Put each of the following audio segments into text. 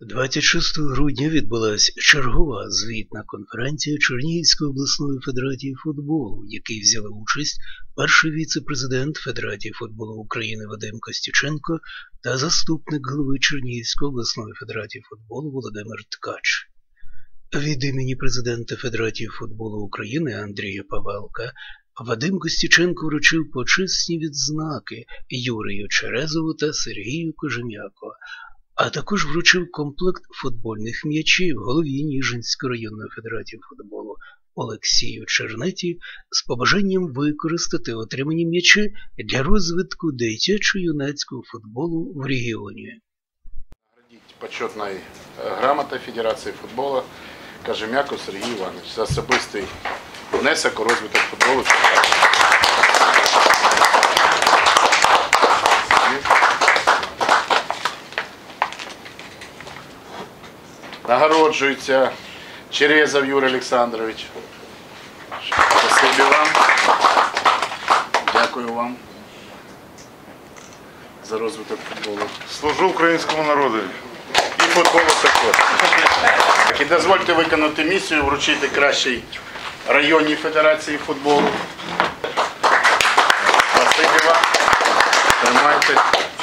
26 грудня відбулася чергова звітна конференція Чернігівської обласної федерації футболу, в якій взяли участь перший віце-президент Федерації футболу України Вадим Костюченко та заступник голови Чернігівської обласної федерації футболу Володимир Ткач. Від імені президента Федерації футболу України Андрія Павелка Вадим Костюченко вручив почесні відзнаки Юрію Черезову та Сергію Кожем'яку, а також вручив комплект футбольних м'ячів голові Ніжинської районної федерації футболу Олексію Чернеті з побажанням використати отримані м'ячі для розвитку дитячо-юнацького футболу в регіоні. Почетною грамотою Федерації футболу Кожем'яку Сергію Івановичу за особистий внесок у розвиток футболу. Нагороджується Черезов Юрій Олександрович. Спасибі вам. Дякую вам за розвиток футболу. Служу українському народу. І футболу також. І дозвольте виконати місію, вручити кращій районній федерації футболу. Спасибі вам. Тримайте.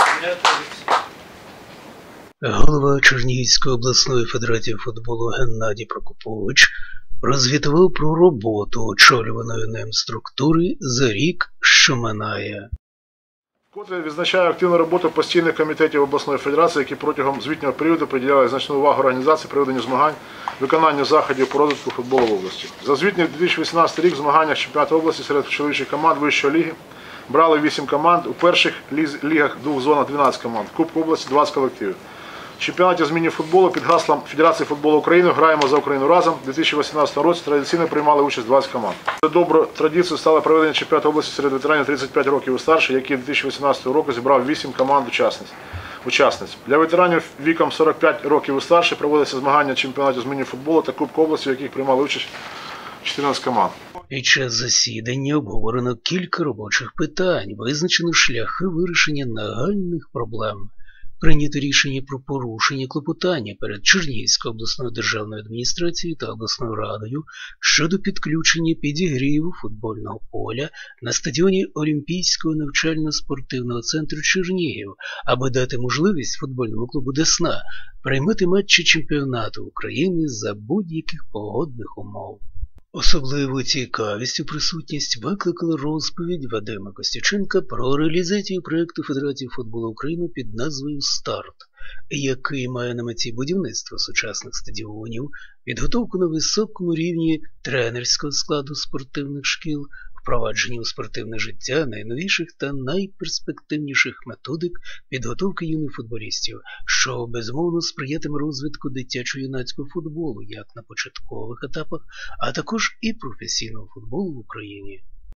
Голова Чернігівської обласної федерації футболу Геннадій Прокопович розвітував про роботу очолюваної ним структури за рік, що минає. Вкотре відзначаю активну роботу постійних комітетів обласної федерації, які протягом звітнього періоду приділяли значну увагу організації проведення змагань, виконанню заходів по розвитку футболу в області. За звітний 2018 рік в змаганнях чемпіонату області серед чоловічих команд вищої ліги брали 8 команд, у перших лігах двох зонах 12 команд, в Кубку області 20 колективів. В чемпіонаті з міні-футболу під гаслом Федерації футболу України «Граємо за Україну разом» у 2018 році традиційно приймали участь 20 команд. Доброю традицією стало проведення чемпіонату області серед ветеранів 35 років і старше, який 2018 року зібрав 8 команд учасниць. Для ветеранів віком 45 років і старше проводяться змагання чемпіонатів з міні-футболу та Кубку області, в яких приймали участь 14 команд. Під час засідання обговорено кілька робочих питань, визначено шляхи вирішення нагальних проблем. Прийнято рішення про порушення клопотання перед Чернігівською обласною державною адміністрацією та обласною радою щодо підключення підігріву футбольного поля на стадіоні Олімпійського навчально-спортивного центру Чернігів, аби дати можливість футбольному клубу «Десна» приймати матчі чемпіонату України за будь-яких погодних умов. Особливу цікавість у присутність викликала розповідь Вадима Костюченка про реалізацію проєкту Федерації футболу України під назвою «Старт», який має на меті будівництво сучасних стадіонів, підготовку на високому рівні тренерського складу спортивних шкіл, впровадження у спортивне життя найновіших та найперспективніших методик підготовки юних футболістів, що безумовно сприятиме розвитку дитячо-юнацького футболу як на початкових етапах, а також і професійного футболу в Україні.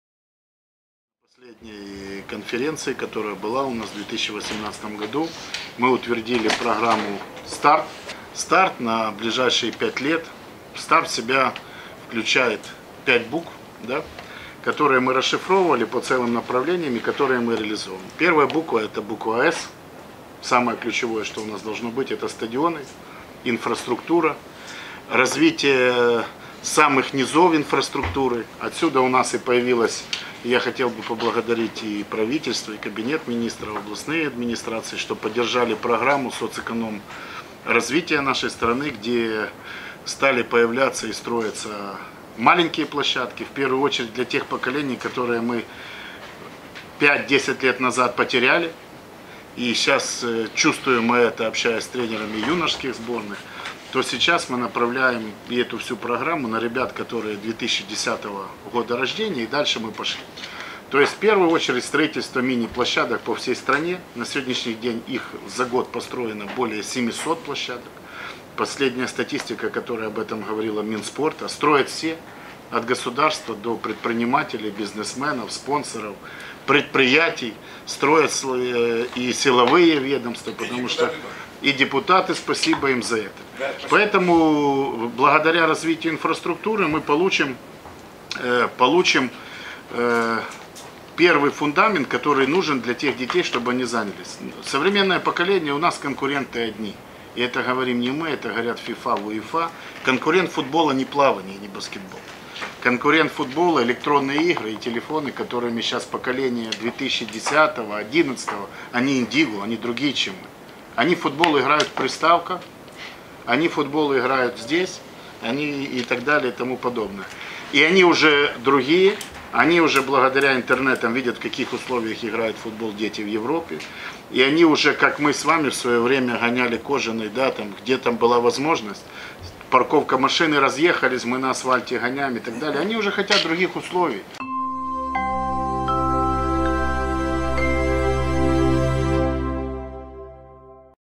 Последней конференции, которая была у нас в 2018 году, мы утвердили программу «Старт». «Старт» на ближайшие 5 лет. «Старт» в себя включает 5 букв, да, которые мы расшифровывали по целым направлениям и которые мы реализуем. Первая буква – это буква «С». Самое ключевое, что у нас должно быть, это стадионы, инфраструктура, развитие самых низов инфраструктуры. Отсюда у нас и появилась, я хотел бы поблагодарить и правительство, и кабинет министров, областные администрации, что поддержали программу соцэконом развития нашей страны, где стали появляться и строиться маленькие площадки, в первую очередь для тех поколений, которые мы 5-10 лет назад потеряли. И сейчас чувствуем мы это, общаясь с тренерами юношеских сборных, то сейчас мы направляем и эту всю программу на ребят, которые 2010 года рождения, и дальше мы пошли. То есть в первую очередь строительство мини-площадок по всей стране. На сегодняшний день их за год построено более 700 площадок. Последняя статистика, которая об этом говорила Минспорта, строят все, от государства до предпринимателей, бизнесменов, спонсоров, предприятий, строят и силовые ведомства, потому что и депутаты, спасибо им за это. Поэтому благодаря развитию инфраструктуры мы получим первый фундамент, который нужен для тех детей, чтобы они занялись. Современное поколение у нас конкуренты одни. и это говорим не мы, это говорят ФИФА, УЕФА, конкурент футбола не плавание, не баскетбол. Конкурент футбола, электронные игры и телефоны, которыми сейчас поколение 2010-2011, они индиго, они другие, чем мы. Они в футбол играют в приставках, они в футбол играют здесь, они и так далее и тому подобное. И они уже другие, они уже благодаря интернетам видят, в каких условиях играют в футбол дети в Европе. И они уже, как мы с вами в свое время гоняли кожаный, да, там, где там была возможность, парковка машины, разъехались, мы на асфальте гоняем и так далее. Они уже хотят других условий.